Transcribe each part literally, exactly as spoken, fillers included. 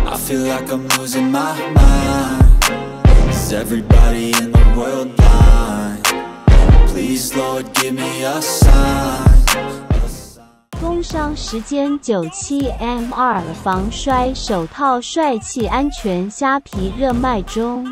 I feel like I'm losing my mind. Is everybody in the world blind? Please Lord give me a sign. 工商时间九七 M 二防摔手套帅气安全虾皮热卖中。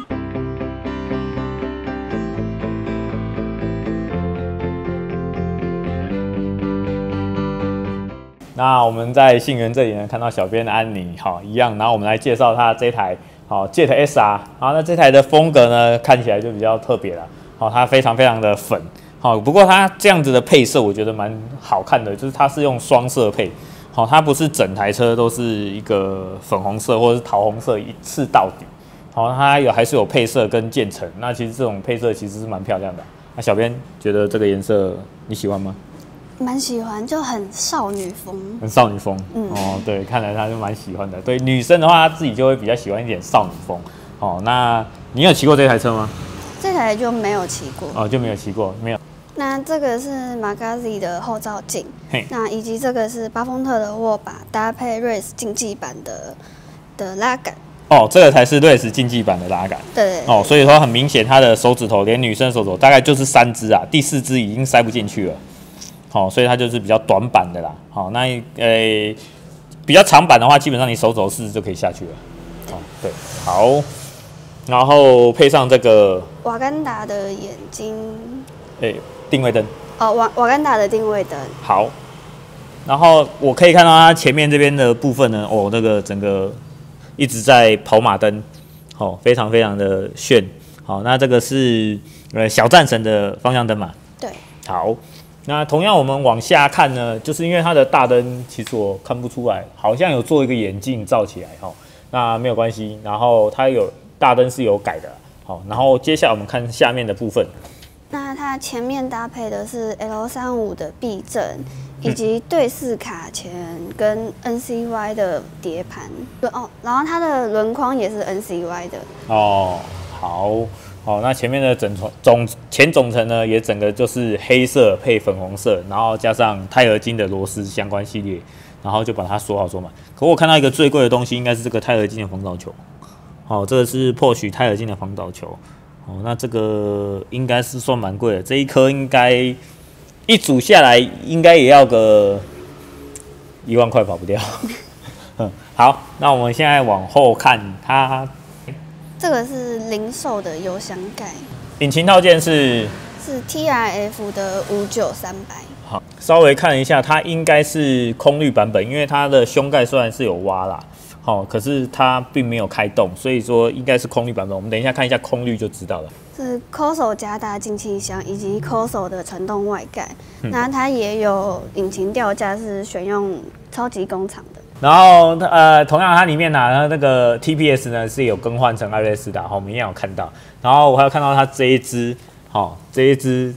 那我们在信源这里呢，看到小编的安妮，好一样，然后我们来介绍它这台好 Jet S R， 好，那这台的风格呢，看起来就比较特别了，好，它非常非常的粉，好，不过它这样子的配色我觉得蛮好看的，就是它是用双色配，好，它不是整台车都是一个粉红色或者是桃红色一次到底，好，它有还是有配色跟渐层，那其实这种配色其实是蛮漂亮的，那小编觉得这个颜色你喜欢吗？ 蛮喜欢，就很少女风， 很少女风，嗯，哦，对，看来他就蛮喜欢的。对，女生的话，她自己就会比较喜欢一点少女风。哦，那你有骑过这台车吗？ 这台就没有骑过， 哦，就没有骑过，没有。 那这个是 Magazi 的后照镜，那以及这个是巴丰特的握把，搭配 Race 竞技版的的拉杆。 哦，这个才是 Race 竞技版的拉杆。 对。哦， 所以说很明显，它的手指头连女生手指头大概就是三只啊，第四只已经塞不进去了。好、哦，所以它就是比较短版的啦。好、哦，那呃比较长版的话，基本上你手肘四就可以下去了。哦，对，好，然后配上这个瓦干达的眼睛， 哎，定位灯。 哦，瓦瓦干达的定位灯。 好，然后我可以看到它前面这边的部分呢，哦，那个整个一直在跑马灯，好、哦，非常非常的炫。好，那这个是呃小战神的方向灯嘛？ 对。 好。那同样，我们往下看呢，就是因为它的大灯，其实我看不出来，好像有做一个眼镜罩起来哈。那没有关系，然后它有大灯是有改的，好。然后接下来我们看下面的部分。 那它前面搭配的是 L 三十五 的避震，以及对视卡钳跟 N C Y 的碟盘。对哦，然后它的轮框也是 N C Y 的。 哦，好。哦，那前面的整总前总成呢，也整个就是黑色配粉红色，然后加上钛合金的螺丝相关系列，然后就把它锁好锁满。可我看到一个最贵的东西，应该是这个钛合金的防倒球。哦，这个是Porsche钛合金的防倒球。哦，那这个应该是算蛮贵的，这一颗应该一组下来应该也要个一万块跑不掉。嗯，好，那我们现在往后看它。 这个是零售的油箱盖， 引擎套件是是 T R F 的五九三百。 好，稍微看一下，它应该是空滤版本，因为它的胸盖虽然是有挖啦，好、哦，可是它并没有开动，所以说应该是空滤版本。我们等一下看一下空滤就知道了。 是 C O S O 加大进气箱以及 C O S O 的传动外盖，嗯、那它也有引擎吊架是选用超级工厂的。 然后呃，同样它里面呢，那个 T P S 呢是有更换成艾瑞斯的，好，我们也有看到。然后我还有看到它这一支，好、哦，这一支，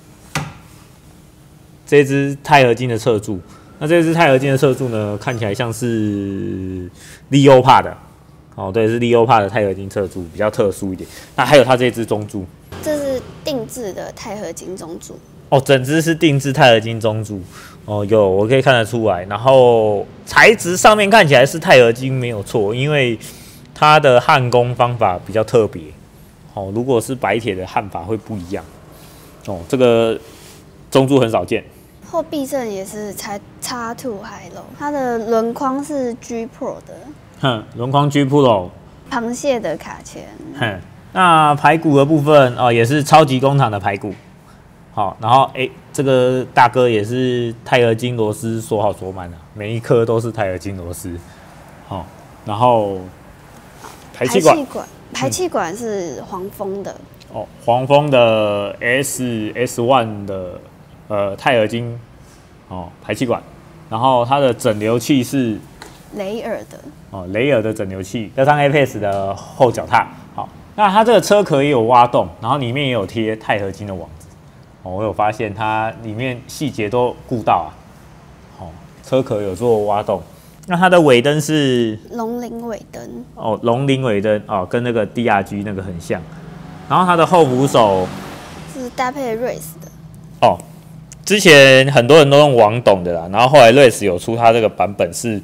这一支钛合金的侧柱。那这一支钛合金的侧柱呢，看起来像是 Leopard 的，哦，对，是 Leopard 的钛合金侧柱，比较特殊一点。那还有它这支中柱， 这是定制的钛合金中柱。 哦，整支是定制钛合金中柱。哦，有，我可以看得出来。然后材质上面看起来是钛合金没有错，因为它的焊工方法比较特别。哦，如果是白铁的焊法会不一样。哦，这个中柱很少见。 后避震也是才 X 二 High Low， 它的轮框是 G Pro 的。 哼，轮框 G Pro。 螃蟹的卡钳。 哼，那排骨的部分哦，也是超级工厂的排骨。好，然后哎、欸，这个大哥也是钛合金螺丝锁好锁满了，每一颗都是钛合金螺丝。好，然后排气管， 排气管是黄蜂的。 嗯、哦，黄蜂的 S S 一 的呃钛合金哦排气管，然后它的整流器是雷尔的。 哦，雷尔的整流器，加上 Apex 的后脚踏。好，那它这个车壳也有挖洞，然后里面也有贴钛合金的网子。哦，我有发现它里面细节都顾到啊。哦，车壳有做挖洞。那它的尾灯是龙鳞尾灯。 哦，龙鳞尾灯哦，跟那个 D R G 那个很像。然后它的后扶手是搭配 Race 的。 哦，之前很多人都用网懂的啦，然后后来 Race 有出它这个版本是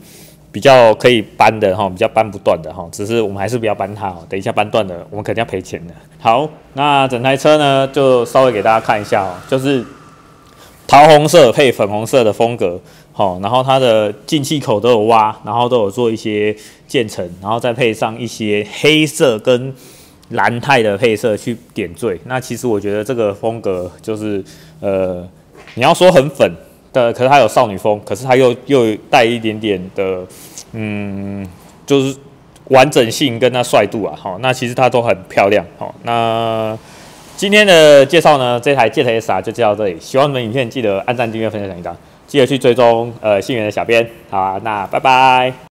比较可以搬的哈，比较搬不断的哈，只是我们还是不要搬它哦，等一下搬断了，我们肯定要赔钱的。好，那整台车呢，就稍微给大家看一下哦，就是桃红色配粉红色的风格，好，然后它的进气口都有挖，然后都有做一些渐层，然后再配上一些黑色跟蓝钛的配色去点缀。那其实我觉得这个风格就是呃，你要说很粉。的，可是它有少女风，可是它又又带一点点的，嗯，就是完整性跟它帅度啊，好，那其实它都很漂亮，好，那今天的介绍呢，这台 Jet S R 就介绍到这里，喜欢我们影片记得按赞、订阅、分享、转发，记得去追踪呃信源的小编，好啊，那拜拜。